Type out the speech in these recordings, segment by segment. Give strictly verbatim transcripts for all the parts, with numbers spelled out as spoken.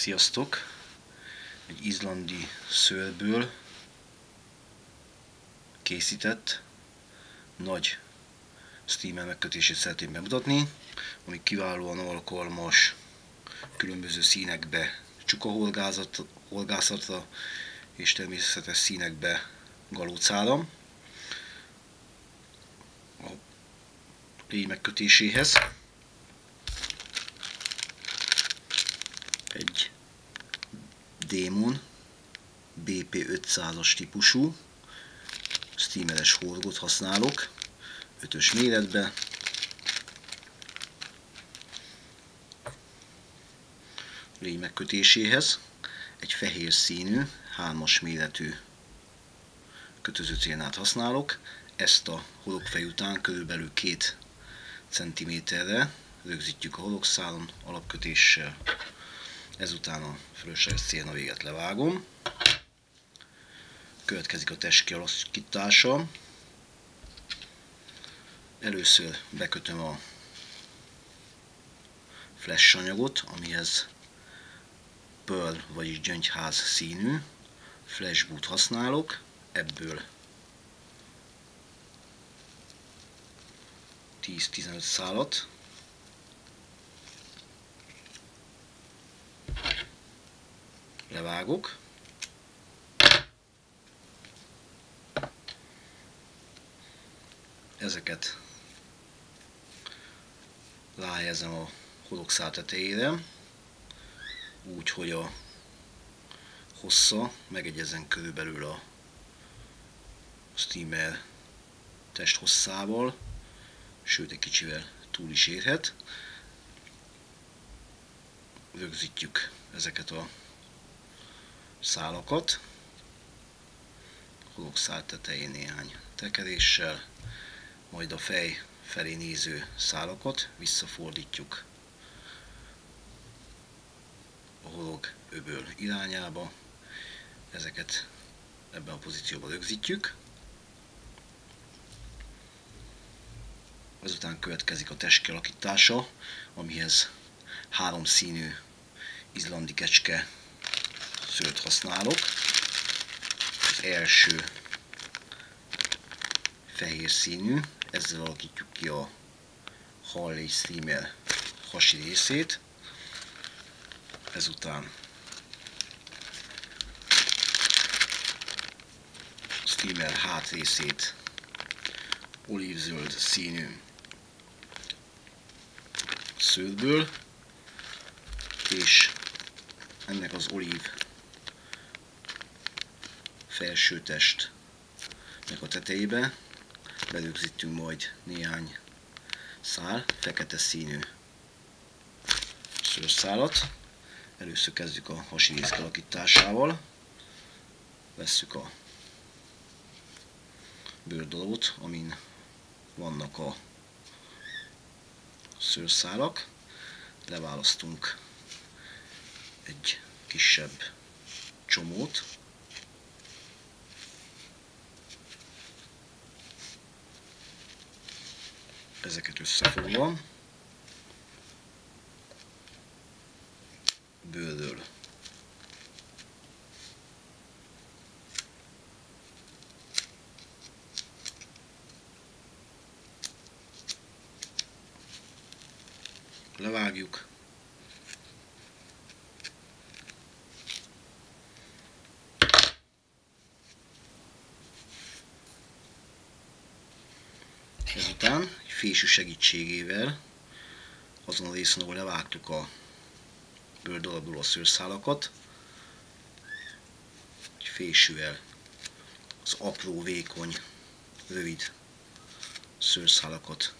Sziasztok! Egy izlandi szőrből készített nagy steamer megkötését szeretném bemutatni, ami kiválóan alkalmas különböző színekbe csukahorgászatra és természetes színekbe galócára. A légy megkötéséhez egy Demon bé pé ötszázas típusú steameres horgot használok, ötös méretbe. Légy megkötéséhez egy fehér színű, hármas méretű kötözőcénát használok. Ezt a horogfej után körülbelül két centiméterre rögzítjük a horogszálon alapkötéssel. Ezután a fölösleges célna véget levágom. Következik a test kialakítása. Először bekötöm a flash anyagot, amihez pearl, vagyis gyöngyház színű flash boot használok. Ebből tíz-tizenöt szálat. Levágok. Ezeket ráhelyezem a horogszál tetejére, úgy, hogy a hossza megegyezzen körülbelül a steamer test hosszával, sőt egy kicsivel túl is érhet. Rögzítjük ezeket a szálakat, horogszál tetején néhány tekeréssel, majd a fej felé néző szálakat visszafordítjuk a horog öböl irányába. Ezeket ebben a pozícióban rögzítjük. Ezután következik a test kialakítása, amihez három színű izlandi kecske szőrt használok. Az első fehér színű, ezzel alakítjuk ki a hall és steamer hasi részét. Ezután a steamer hátrészét olívzöld színű szőrből, és ennek az olív felső testnek a tetejébe berögzítünk majd néhány szál, fekete színű szőrszálat. Először kezdjük a hasi rész kialakításával. Vesszük a bőrdalót, amin vannak a szőrszálak. Leválasztunk egy kisebb csomót. Ezeket összefogva bőrről levágjuk, ezután egy fésű segítségével azon a részen, ahol levágtuk a bőrdalapból a szőrszálakat, egy fésűvel az apró, vékony, rövid szőrszálakat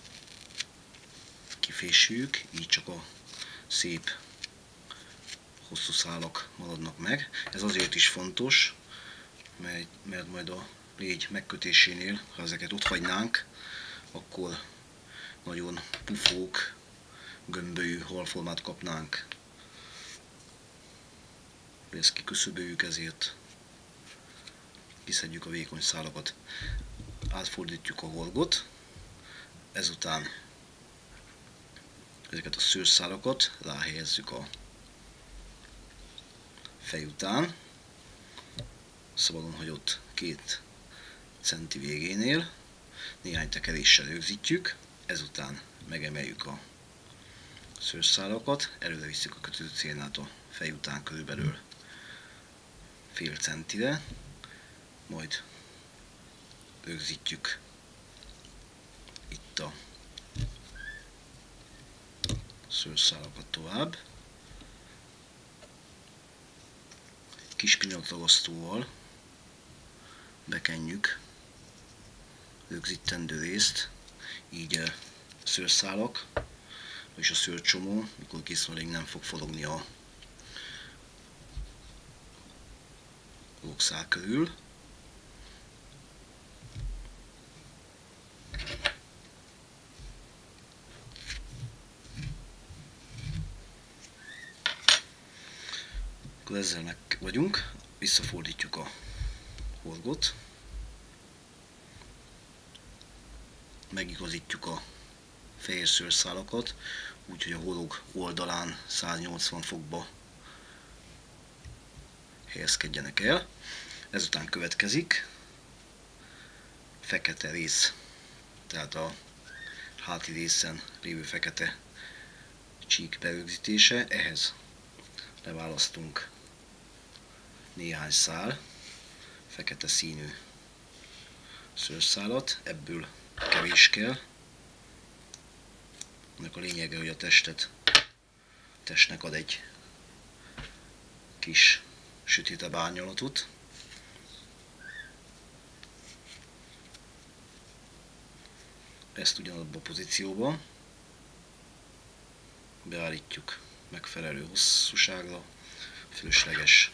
kifésüljük, így csak a szép hosszú szálak maradnak meg. Ez azért is fontos, mert, mert majd a légy megkötésénél, ha ezeket ott hagynánk, akkor nagyon pufók, gömbölyű halformát kapnánk. Ezt kiküszöböljük, ezért kiszedjük a vékony szálakat. Átfordítjuk a horgot, ezután ezeket a szőrszálakat ráhelyezzük a fej után, szabadon hagyott két centi végénél, néhány tekeréssel rögzítjük, ezután megemeljük a szőrszálakat, előre visszük a kötőcénát a fej után körülbelül fél centire, majd rögzítjük itt a szőrszálakat tovább. Kis pinaktragasztóval bekenjük rögzítendő részt, így a szőrszálak és a szőrcsomó, mikor készül, nem fog forogni a homlokszál körül. Akkor ezzel meg vagyunk, visszafordítjuk a horgot, megigazítjuk a fehér szőrszálakat, úgyhogy a horog oldalán száznyolcvan fokba helyezkedjenek el. Ezután következik fekete rész, tehát a háti részen lévő fekete csík berögzítése. Ehhez leválasztunk néhány szál fekete színű szőrszálat, ebből kevés kell. Ennek a lényege, hogy a testet, testnek ad egy kis sötétebb árnyalatot. Ezt ugyanabban a pozícióban beállítjuk megfelelő hosszúságra, fölösleges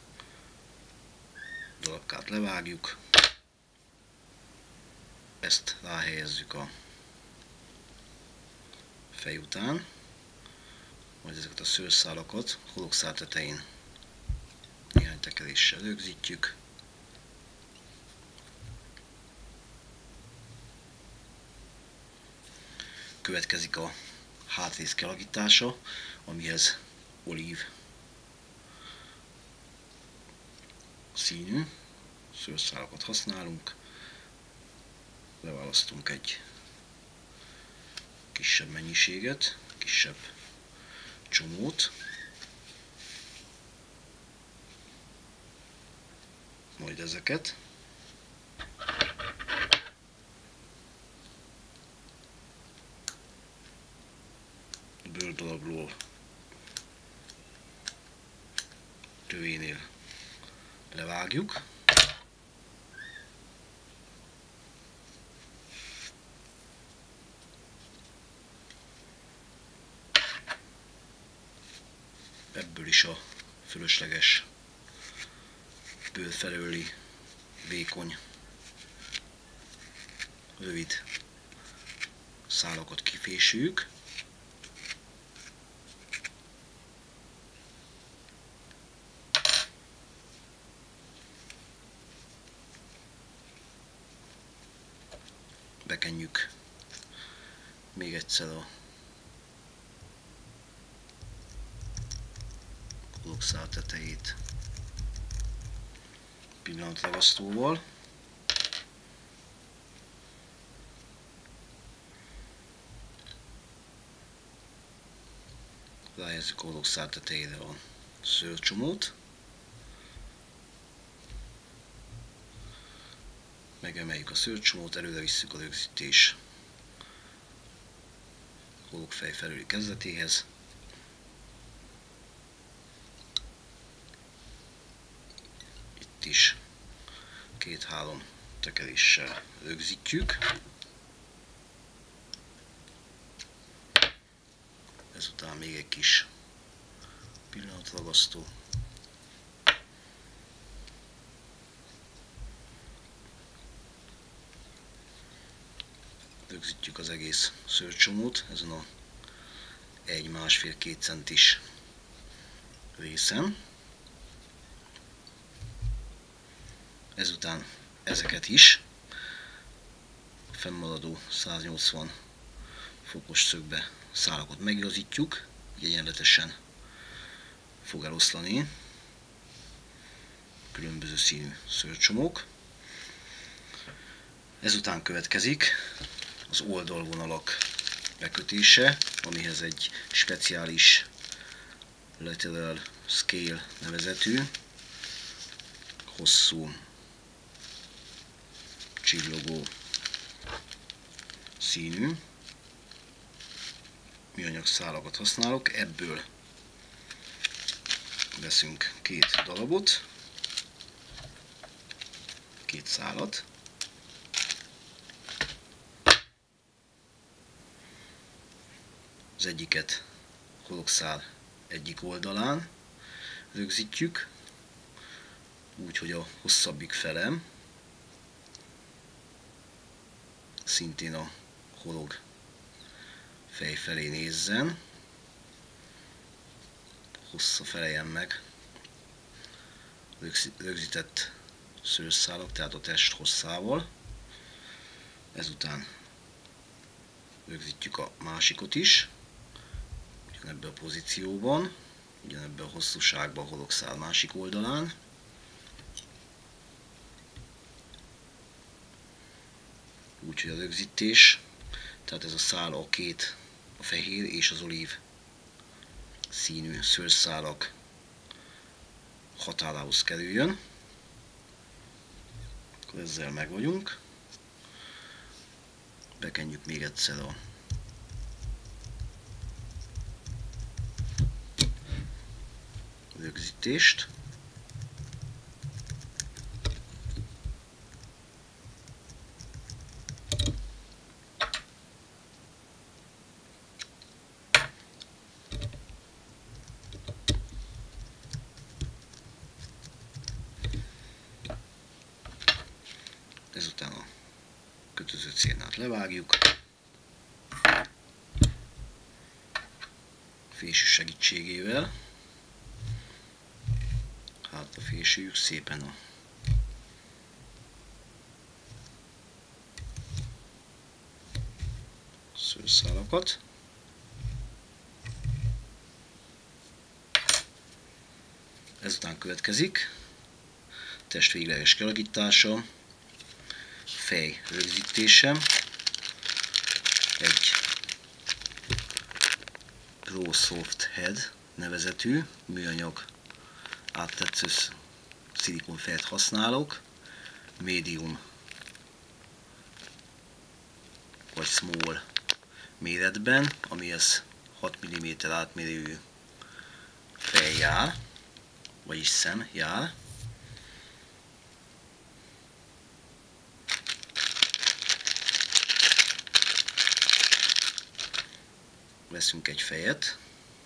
darabkát levágjuk, ezt ráhelyezzük a fej után, majd ezeket a szőrszálakat homlokszál tetején néhány tekeréssel rögzítjük. Következik a hátrész kialakítása, amihez olív színű szőrszálakat használunk. Leválasztunk egy kisebb mennyiséget, kisebb csomót, majd ezeket bőrdarabról tőénél levágjuk. Ebből is a fölösleges bőr felőli vékony, rövid szálakat kifésüljük. Bekenjük még egyszer a homlokszál tetejét pillanatragasztóval. Ráhelyezzük a homlokszál tetejére a szőrcsomót. Megemeljük a szőrcsomót, előre visszük a rögzítés homlokfej felüli kezdetéhez. Itt is két-három tekeréssel rögzítjük. Ezután még egy kis pillanatragasztó. Rögzítjük az egész szőrcsomót ezen a egy másfél-két centis részen. Ezután ezeket is fennmaradó száznyolcvan fokos szögbe szálakat megigazítjuk, így egyenletesen fog eloszlani különböző színű szőrcsomók. Ezután következik az oldalvonalak bekötése, amihez egy speciális lateral scale nevezetű, hosszú, csillogó színű műanyag szálakat használok. Ebből veszünk két darabot, két szálat. Az egyiket holokszál egyik oldalán rögzítjük, úgy, hogy a hosszabbik felem szintén a holog fej felé nézzen, hossza feleljen meg rögzített szőrszálak, tehát a test hosszával. Ezután rögzítjük a másikot is, ugyanebben a pozícióban, ugyanebben a hosszúságban a hologszál másik oldalán. Úgyhogy a rögzítés, tehát ez a szál a két, a fehér és az olív színű szőrszálak határához kerüljön. Akkor ezzel meg vagyunk. Bekenjük még egyszer a rögzítést. Ezután a kötöző cérnát levágjuk, fésű segítségével hátra fésüljük szépen a szőrszálakat. Ezután következik test végleges kialakítása, fej rögzítése, egy Pro Soft Head nevezetű műanyag áttetsző szilikonfejet használok, medium vagy small méretben, amihez hat milliméter átmérőjű fej jár, vagyis szem jár. Veszünk egy fejet,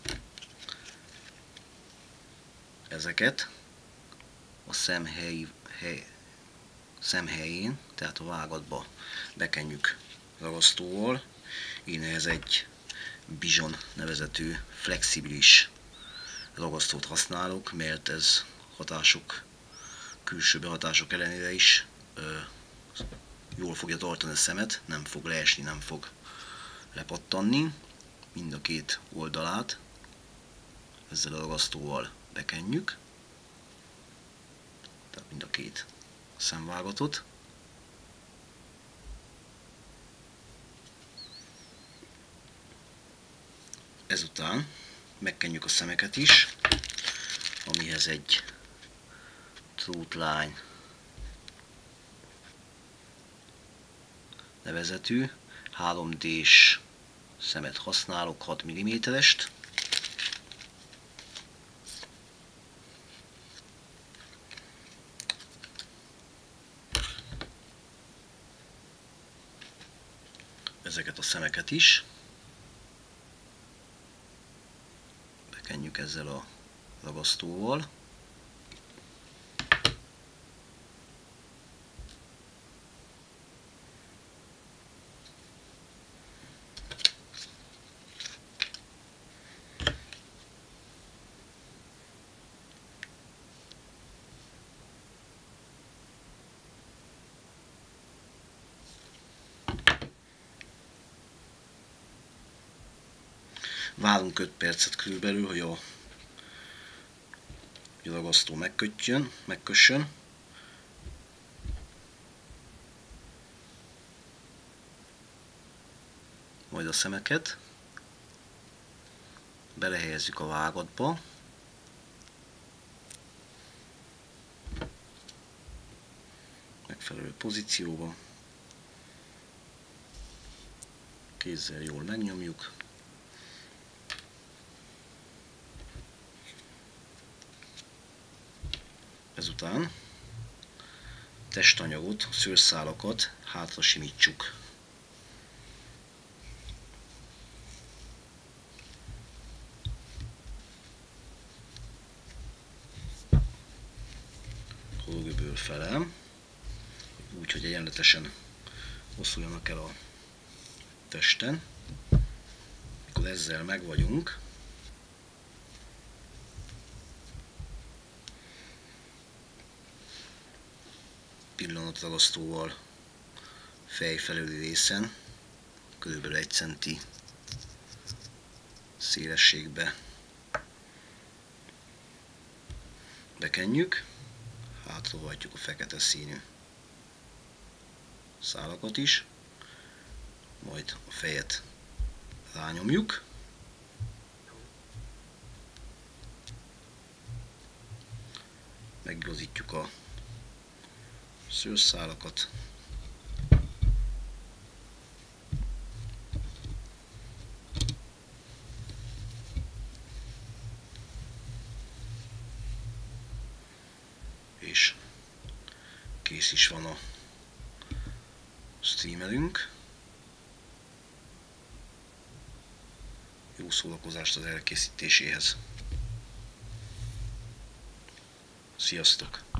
ezeket a szem, hely, hely, szem helyén, tehát a vágatba bekenjük ragasztóval. Én ehhez egy Bijon nevezetű flexibilis ragasztót használok, mert ez hatások, külső behatások ellenére is ö, jól fogja tartani a szemet, nem fog leesni, nem fog lepattanni. Mind a két oldalát ezzel a ragasztóval bekenjük, tehát mind a két szemvágatot. Ezután megkenjük a szemeket is, amihez egy Truthline nevezetű három dés szemet használok, hat milliméterest. Ezeket a szemeket is bekenjük ezzel a ragasztóval. Várunk öt percet körülbelül, hogy a, hogy a ragasztó megkötjön, megkössön. Majd a szemeket belehelyezzük a vágatba. Megfelelő pozícióba. Kézzel jól megnyomjuk. Ezután testanyagot, szőrszálakat hátra simítsuk. Hollógöböl fele, úgy, hogy egyenletesen oszuljanak el a testen. Mikor ezzel meg vagyunk, pillanatragasztóval fej felüli részen, körülbelül egy centi szélességbe bekenjük, hátrahagyjuk a fekete színű szálakat is, majd a fejet rányomjuk, megigazítjuk a szőrszálakat, és kész is van a streamerünk. Jó szórakozást az elkészítéséhez. Sziasztok!